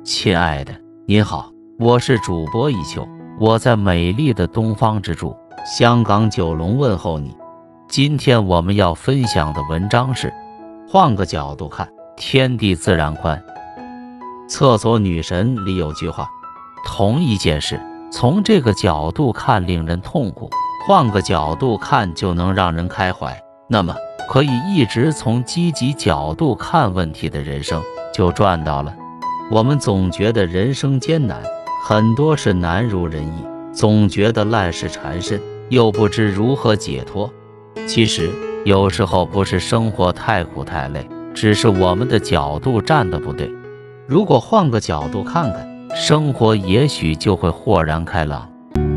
亲爱的，您好，我是主播一秋，我在美丽的东方之珠香港九龙问候你。今天我们要分享的文章是换个角度看，天地自然宽。厕所女神里有句话，同一件事从这个角度看令人痛苦，换个角度看就能让人开怀。那么可以一直从积极角度看问题的人生就赚到了。我们总觉得人生艰难，很多事难如人意，总觉得烂事缠身，又不知如何解脱。其实有时候不是生活太苦太累，只是我们的角度站得不对。如果换个角度看看，生活也许就会豁然开朗。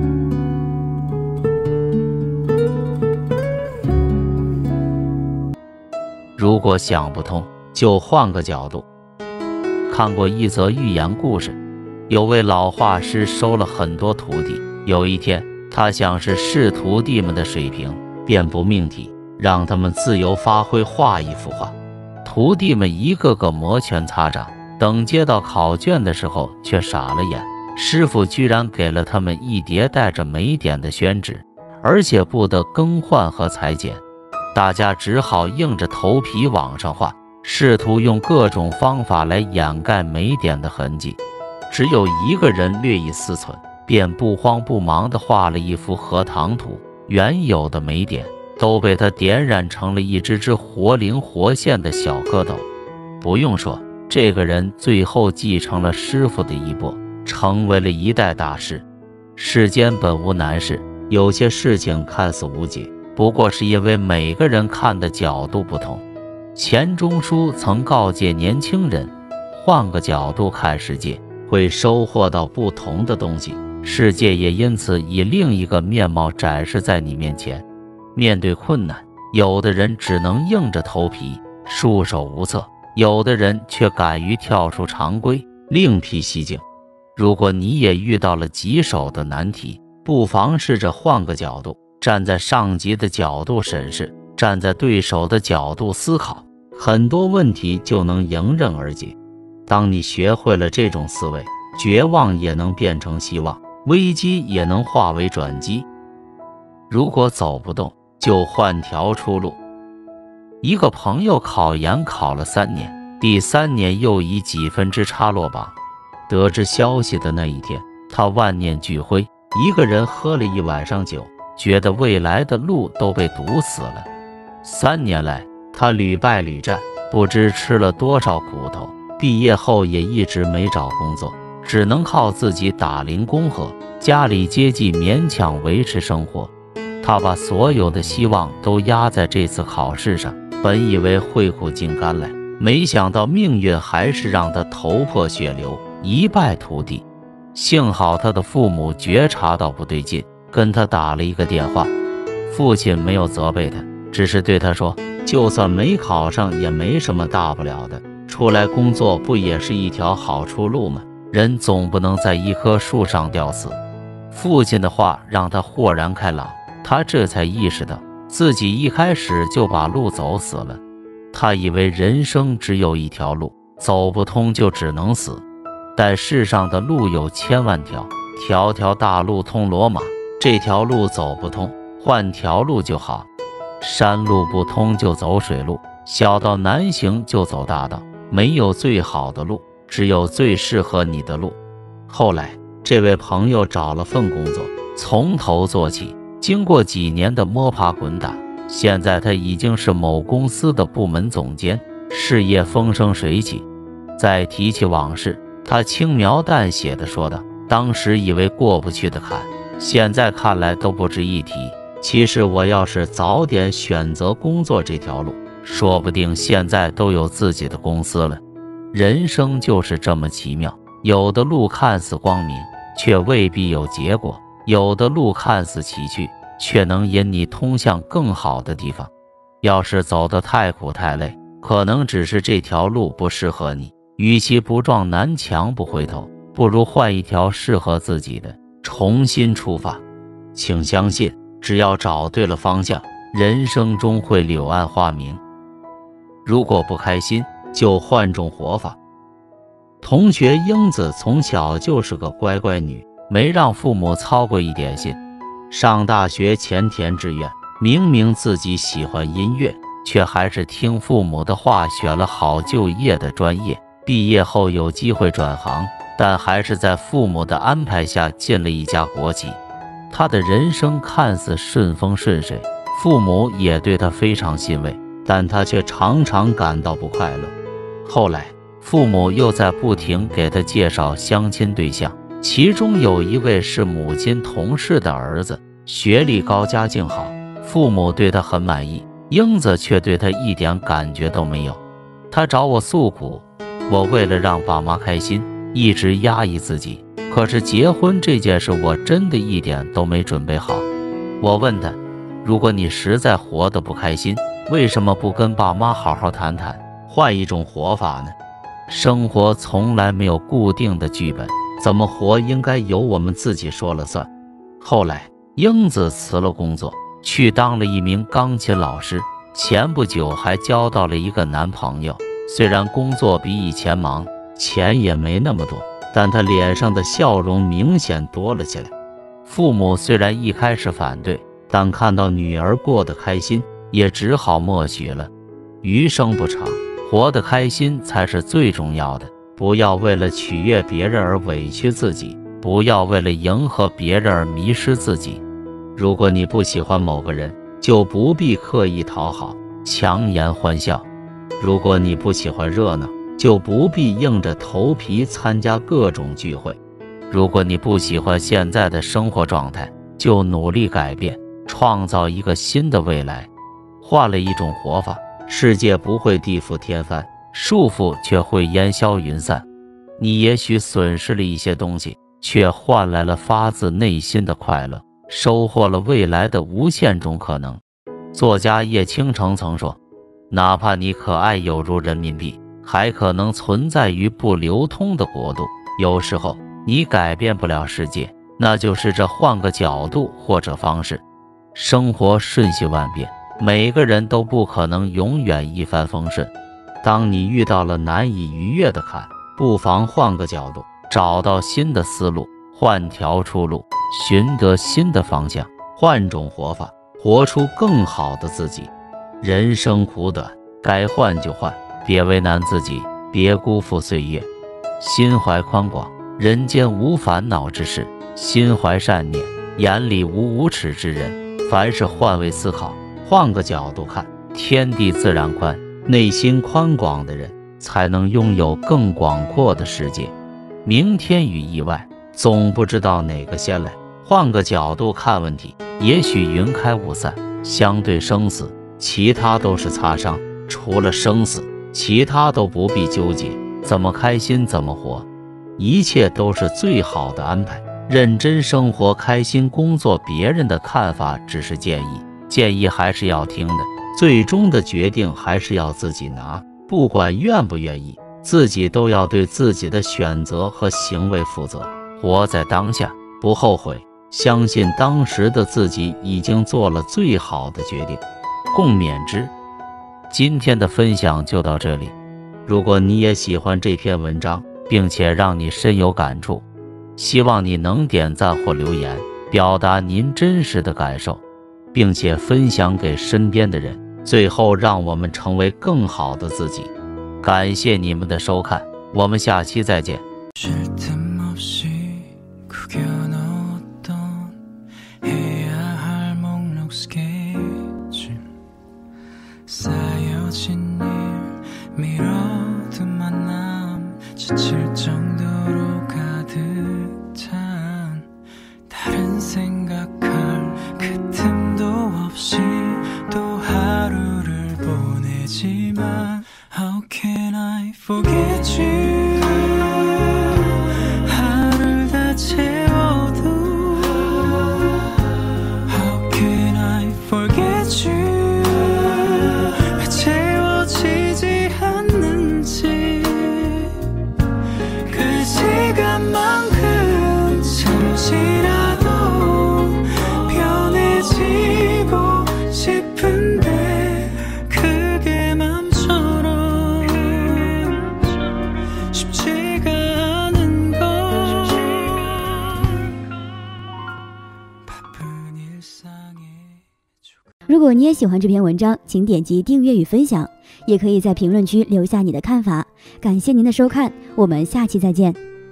如果想不通，就换个角度。看过一则寓言故事，有位老画师收了很多徒弟，有一天他想试徒弟们的水平，便不命题，让他们自由发挥，画一幅画。徒弟们一个个摩拳擦掌，等接到考卷的时候却傻了眼，师傅居然给了他们一叠带着霉点的宣纸，而且不得更换和裁剪。大家只好硬着头皮往上画，试图用各种方法来掩盖霉点的痕迹。只有一个人略一思忖，便不慌不忙地画了一幅荷塘图，原有的霉点都被他点染成了一只活灵活现的小蝌蚪。不用说，这个人最后继承了师傅的衣钵，成为了一代大师。世间本无难事，有些事情看似无解，不过是因为每个人看的角度不同。钱钟书曾告诫年轻人，换个角度看世界，会收获到不同的东西，世界也因此以另一个面貌展示在你面前。面对困难，有的人只能硬着头皮束手无策，有的人却敢于跳出常规，另辟蹊径。如果你也遇到了棘手的难题，不妨试着换个角度，站在上级的角度审视，站在对手的角度思考，很多问题就能迎刃而解。当你学会了这种思维，绝望也能变成希望，危机也能化为转机。如果走不动，就换条出路。一个朋友考研考了3年，第3年又以几分之差落榜。得知消息的那一天，他万念俱灰，一个人喝了一晚上酒，觉得未来的路都被堵死了。3年来，他屡败屡战，不知吃了多少苦头，毕业后也一直没找工作，只能靠自己打零工和家里接济勉强维持生活。他把所有的希望都压在这次考试上，本以为会苦尽甘来，没想到命运还是让他头破血流，一败涂地。幸好他的父母觉察到不对劲，跟他打了一个电话。父亲没有责备他，只是对他说，就算没考上也没什么大不了的，出来工作不也是一条好出路吗？人总不能在一棵树上吊死。父亲的话让他豁然开朗，他这才意识到自己一开始就把路走死了。他以为人生只有一条路，走不通就只能死。但世上的路有千万条，条条大路通罗马，这条路走不通，换条路就好。山路不通就走水路，小道难行就走大道，没有最好的路，只有最适合你的路。后来这位朋友找了份工作，从头做起，经过几年的摸爬滚打，现在他已经是某公司的部门总监，事业风生水起。再提起往事，他轻描淡写地说道，当时以为过不去的坎，现在看来都不值一提。其实我要是早点选择工作这条路，说不定现在都有自己的公司了。人生就是这么奇妙，有的路看似光明，却未必有结果；有的路看似崎岖，却能引你通向更好的地方。要是走得太苦太累，可能只是这条路不适合你。与其不撞南墙不回头，不如换一条适合自己的，重新出发。请相信，只要找对了方向，人生终会柳暗花明。如果不开心，就换种活法。 同学英子从小就是个乖乖女，没让父母操过一点心。上大学前填志愿，明明自己喜欢音乐，却还是听父母的话选了好就业的专业。毕业后有机会转行，但还是在父母的安排下进了一家国企。他的人生看似顺风顺水，父母也对他非常欣慰，但他却常常感到不快乐。后来父母又在不停给他介绍相亲对象，其中有一位是母亲同事的儿子，学历高，家境好，父母对他很满意。英子却对他一点感觉都没有。他找我诉苦，我为了让爸妈开心，一直压抑自己，可是结婚这件事我真的一点都没准备好。我问他，如果你实在活得不开心，为什么不跟爸妈好好谈谈，换一种活法呢？生活从来没有固定的剧本，怎么活应该由我们自己说了算。后来英子辞了工作，去当了一名钢琴老师，前不久还交到了一个男朋友。虽然工作比以前忙，钱也没那么多，但她脸上的笑容明显多了起来。父母虽然一开始反对，但看到女儿过得开心，也只好默许了。余生不长，活得开心才是最重要的。不要为了取悦别人而委屈自己，不要为了迎合别人而迷失自己。如果你不喜欢某个人，就不必刻意讨好，强颜欢笑。如果你不喜欢热闹，就不必硬着头皮参加各种聚会。如果你不喜欢现在的生活状态，就努力改变，创造一个新的未来。换了一种活法，世界不会地覆天翻，束缚却会烟消云散。你也许损失了一些东西，却换来了发自内心的快乐，收获了未来的无限种可能。作家叶倾城曾说，哪怕你可爱有如人民币，还可能存在于不流通的国度。有时候你改变不了世界，那就试着换个角度或者方式。生活瞬息万变，每个人都不可能永远一帆风顺。当你遇到了难以逾越的坎，不妨换个角度，找到新的思路，换条出路，寻得新的方向，换种活法，活出更好的自己。人生苦短，该换就换，别为难自己，别辜负岁月。心怀宽广，人间无烦恼之事；心怀善念，眼里无无耻之人。凡事换位思考，换个角度看，天地自然宽。内心宽广的人，才能拥有更广阔的世界。明天与意外，总不知道哪个先来。换个角度看问题，也许云开雾散。相对生死，其他都是擦伤，除了生死，其他都不必纠结，怎么开心怎么活，一切都是最好的安排。认真生活，开心工作，别人的看法只是建议，建议还是要听的，最终的决定还是要自己拿。不管愿不愿意，自己都要对自己的选择和行为负责。活在当下，不后悔，相信当时的自己已经做了最好的决定。共勉之。今天的分享就到这里，如果你也喜欢这篇文章，并且让你深有感触，希望你能点赞或留言，表达您真实的感受，并且分享给身边的人。最后让我们成为更好的自己。感谢你们的收看，我们下期再见。 How can I forget you? 하루를 다 채워도 How can I forget you? 왜 채워지지 않는지 그 如果你也喜欢这篇文章，请点击订阅与分享，也可以在评论区留下你的看法。感谢您的收看，我们下期再见。